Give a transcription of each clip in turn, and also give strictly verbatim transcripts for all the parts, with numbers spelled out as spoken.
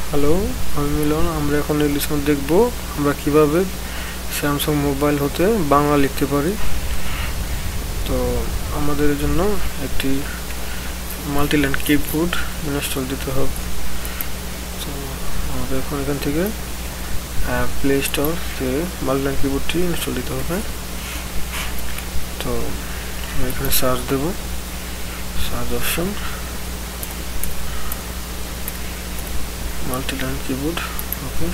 Hello, আমি মিলন। আমরা এখন এই লিসন দেখব আমরা কিভাবে স্যামসাং মোবাইল হতে বাংলা লিখতে পারি। তো আমাদের জন্য একটি মাল্টিলাইন কিবোর্ড ইনস্টল দিতে হবে। তো আমাদের এখন এখান থেকে প্লে স্টোর থেকে মাল্টিলাইন কিবোর্ডটি ইনস্টল দিতে হবে। তো আমরা এখানে সার্চ দেব, search option multi-line keyboard. Okay,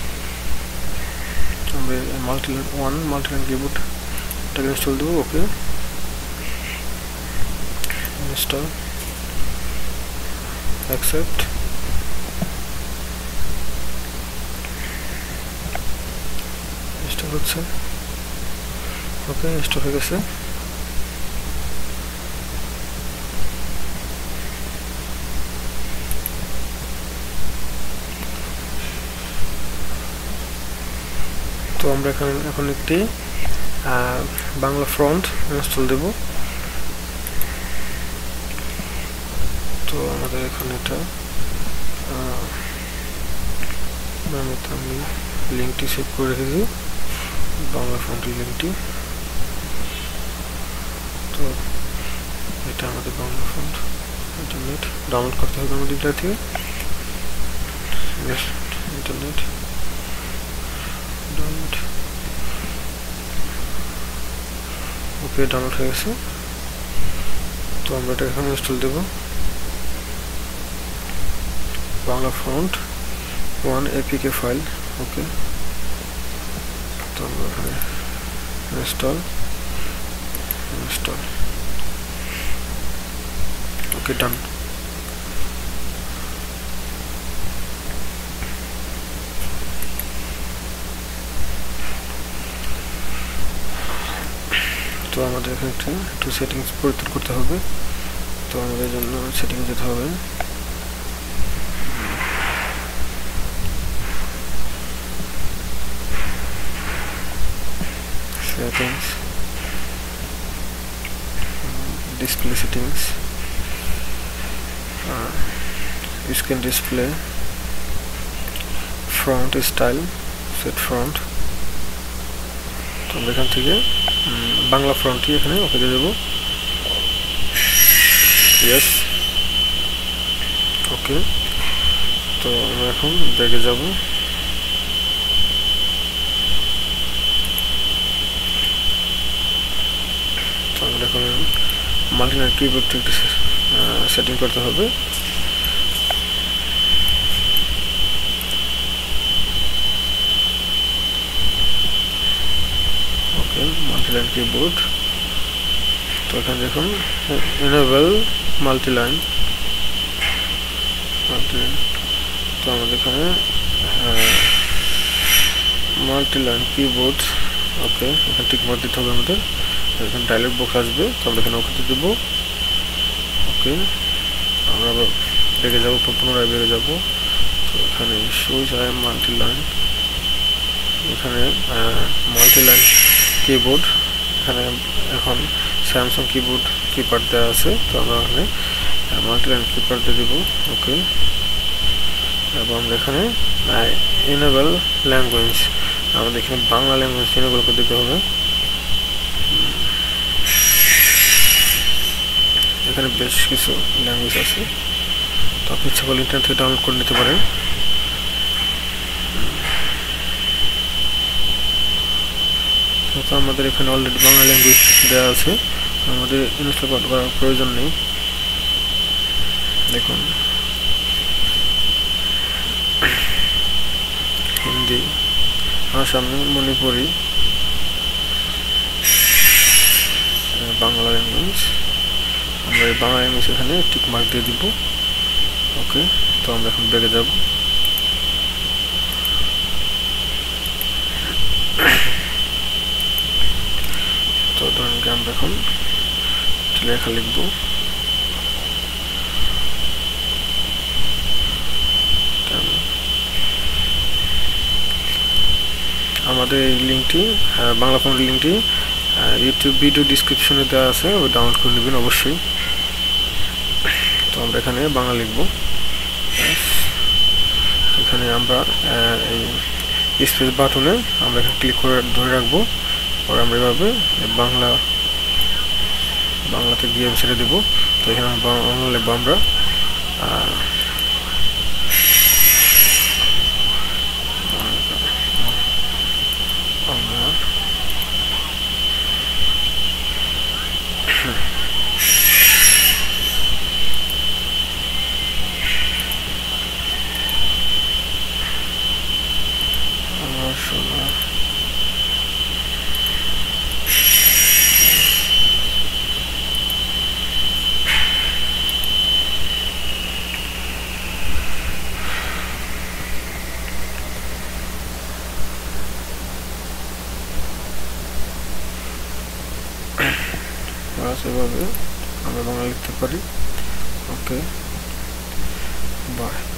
আমরা multi-line one multi-line keyboard টাকে ইনস্টল দেব। Okay, install, accept. ইনস্টল হচ্ছে। ওকে, ইনস্টল হয়ে গেছে। তো আমরা এখানে এখন একটি বাংলা ফন্ট ইনস্টল দেব। তো আমাদের এখানে এটা আমি লিঙ্কটি সেভ করে রেখেছি, বাংলা ফন্টের লিঙ্কটি। তো এটা আমাদের বাংলা ফন্ট, ইন্টারনেট ডাউনলোড করতে হবে আমাদের এটা থেকে, ইন্টারনেট ডাউনলোড। ওকে, ডাউনলোড হয়ে গেছে। তো আমরা এটা এখানে ইনস্টল দেব, Bangla font one APK file. Okay, তো আমরা এখানে ইনস্টল ইনস্টল ওকে, ডান। তো আমাদের এখানে একটু সেটিংস পরিবর্তন করতে হবে। তো আমাদের জন্য সেটিংস যেতে হবে, settings, display settings, screen display, front style, set front. তো আমরা এখান থেকে বাংলা ফ্রন্টটি এখানে ওকে দিয়ে দেবো। Yes, okay. তো আমরা এখন ব্যাগে যাব। তো আমরা এখন মাল্টিলাইন কিবোর্ডটি একটু সেটিং করতে হবে। Okay, multiline keyboard. তো এখানে দেখুন এনেবল মাল্টিলাইন মাল্টিলাইন তো আমাদের এখানে মাল্টিলাইন কিবোর্ড। ওকে, এখানে টিক মার্ক দিতে হবে আমাদের। এখানে ডায়লগ বক্স আসবে, তো আমরা এখানে ওকে দেব। ওকে, আমরা আবার বেগে যাবো, পুনরায় বেগে যাব। তো এখানে শোজ আই মাল্টিলাইন, এখানে মাল্টিলাইন কিবোর্ড, এখানে এখন স্যামসাং কিবোর্ড কিপ্যাড দেওয়া আছে। তো আমরা এখানে মাল্টিলাইন কিপ্যাড দিয়ে দেবো। ওকে, এবং আমরা এখানে এনেবল ল্যাঙ্গুয়েজ, আমাদের এখানে বাংলা ল্যাঙ্গুয়েজ এনেবল করে দিতে হবে। এখানে বেশ কিছু ল্যাঙ্গুয়েজ আছে, তো আপনি ইচ্ছা করলে ইন্টারনেট থেকে ডাউনলোড করে নিতে পারেন। তো আমাদের এখানে অলরেডি বাংলা ল্যাঙ্গুয়েজ দেওয়া আছে, আমাদের ইনস্টল করার প্রয়োজন নেই। দেখুন, হিন্দি, আসাম, মণিপুরি, বাংলা ল্যাঙ্গুয়েজ। আমরা এই বাংলা ল্যাঙ্গুয়েজ এখানে টিক মার্ক দিয়ে দিব। ওকে, তো আমরা এখন ব্যাগে যাব। তো ধরুন আমরা এখন লেখা লিখব। আমাদের এই লিঙ্কটি, বাংলা ফন্ট লিঙ্কটি ইউটিউব ভিডিও ডিসক্রিপশনে দেওয়া আছে, ওই ডাউনলোড করে নেবেন অবশ্যই। তো আমরা এখানে বাংলা লিখব। এখানে আমরা এই স্পেস বাটনে আমরা এখানে ক্লিক করে ধরে রাখবো, পরে আমরা এভাবে বাংলা বাংলাতে গিয়ে ছেড়ে দেবো। তো এখানে বাংলা লিখবো আমরা সোনা এভাবে আমরা বাংলা লিখতে পারি। Okay, by.